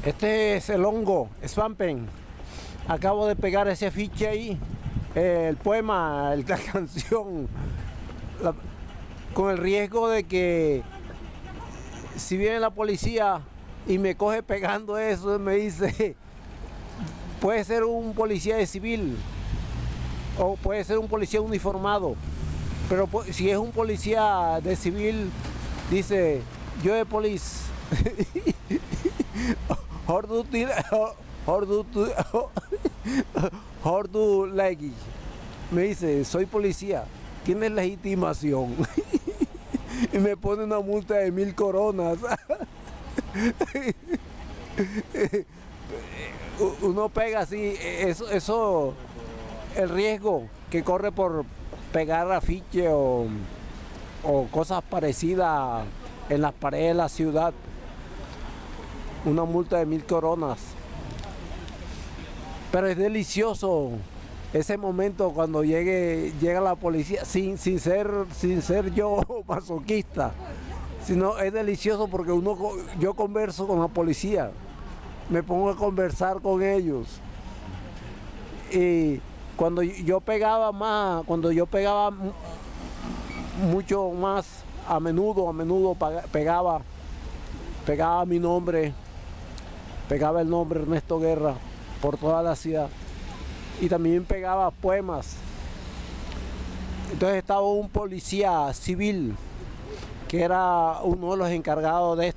Este es el hongo, Svampen. Acabo de pegar ese afiche ahí, el poema, la canción, con el riesgo de que si viene la policía y me coge pegando eso, me dice, puede ser un policía de civil o puede ser un policía uniformado, pero si es un policía de civil, dice, yo de policía. Hordu Legui me dice, soy policía, tienes legitimación. Y me pone una multa de 1000 coronas. Uno pega así, eso, el riesgo que corre por pegar afiche o cosas parecidas en las paredes de la ciudad. Una multa de 1000 coronas. Pero es delicioso ese momento cuando llega la policía, sin ser yo masoquista, sino es delicioso porque yo converso con la policía, me pongo a conversar con ellos. Y cuando yo pegaba mucho más a menudo pegaba mi nombre, pegaba el nombre Ernesto Guerra por toda la ciudad y también pegaba poemas. Entonces estaba un policía civil que era uno de los encargados de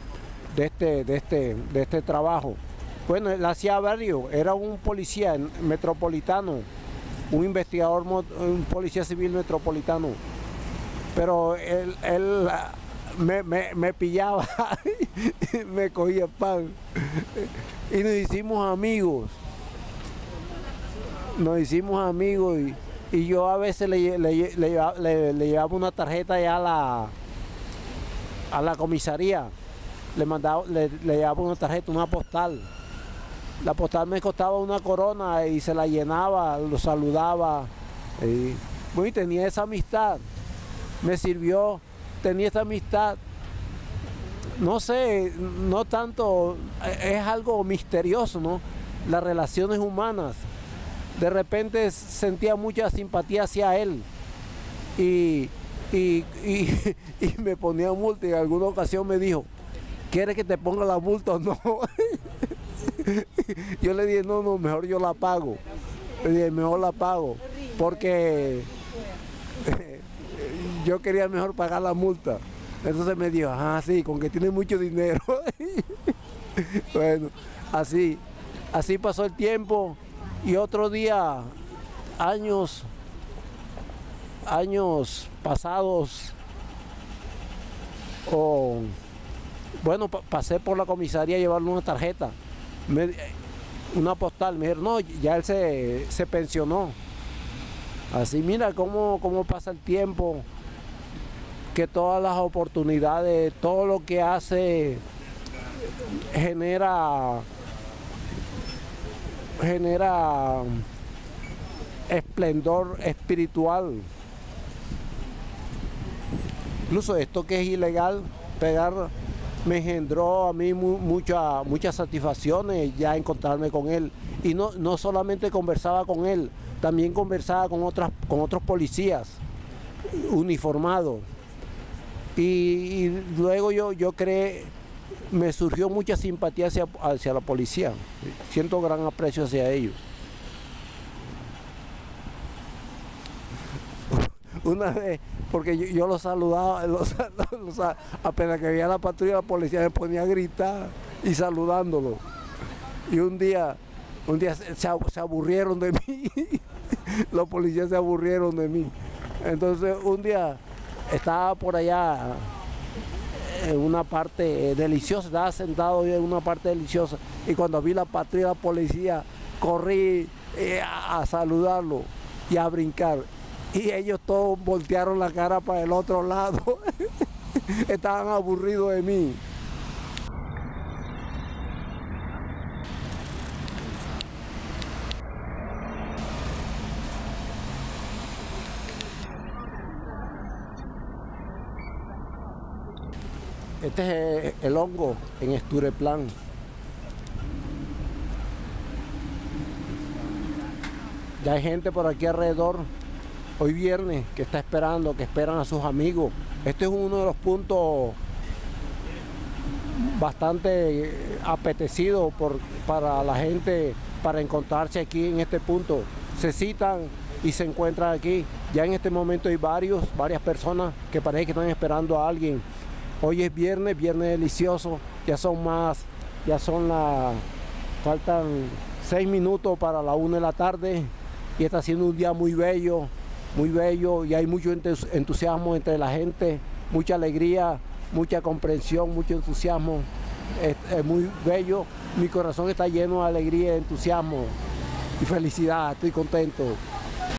este trabajo. Bueno, él hacía varios, era un policía metropolitano, un investigador, un policía civil metropolitano, pero él me pillaba, me cogía pan y nos hicimos amigos y yo a veces le llevaba una tarjeta ya a la comisaría, le llevaba una tarjeta, una postal. La postal me costaba 1 corona y se la llenaba, lo saludaba. Bueno, tenía esa amistad, me sirvió, tenía esa amistad. No sé, no tanto, es algo misterioso, ¿no? Las relaciones humanas. De repente sentía mucha simpatía hacia él y me ponía multa y en alguna ocasión me dijo, ¿quieres que te ponga la multa o no? Yo le dije, no, mejor yo la pago. Le dije, mejor la pago, porque yo quería mejor pagar la multa. Entonces me dijo, sí, con que tiene mucho dinero. Bueno, así pasó el tiempo y otro día, años pasados, bueno, pasé por la comisaría a llevarle una tarjeta, una postal, me dijeron, no, ya él se pensionó. Así, mira cómo pasa el tiempo, que todas las oportunidades, todo lo que hace genera esplendor espiritual. Incluso esto que es ilegal, pegar, me engendró a mí muchas satisfacciones ya encontrarme con él. Y no solamente conversaba con él, también conversaba con otros policías uniformados. Y luego yo creé, me surgió mucha simpatía hacia la policía. Siento gran aprecio hacia ellos. Una vez, porque yo los saludaba, apenas que veía la patrulla, la policía me ponía a gritar y saludándolo. Y un día se aburrieron de mí, los policías se aburrieron de mí. Entonces un día estaba por allá en una parte deliciosa, estaba sentado yo en una parte deliciosa y cuando vi la patrulla, la policía, corrí a saludarlo y a brincar. Y ellos todos voltearon la cara para el otro lado. Estaban aburridos de mí. Este es el hongo en Estureplan. Ya hay gente por aquí alrededor, hoy viernes, que está esperando, que esperan a sus amigos. Este es uno de los puntos bastante apetecido para la gente, para encontrarse aquí en este punto. Se citan y se encuentran aquí. Ya en este momento hay varias personas que parece que están esperando a alguien. Hoy es viernes delicioso, faltan 6 minutos para la 1 de la tarde y está siendo un día muy bello y hay mucho entusiasmo entre la gente, mucha alegría, mucha comprensión, mucho entusiasmo. Es muy bello, mi corazón está lleno de alegría, entusiasmo y felicidad, estoy contento.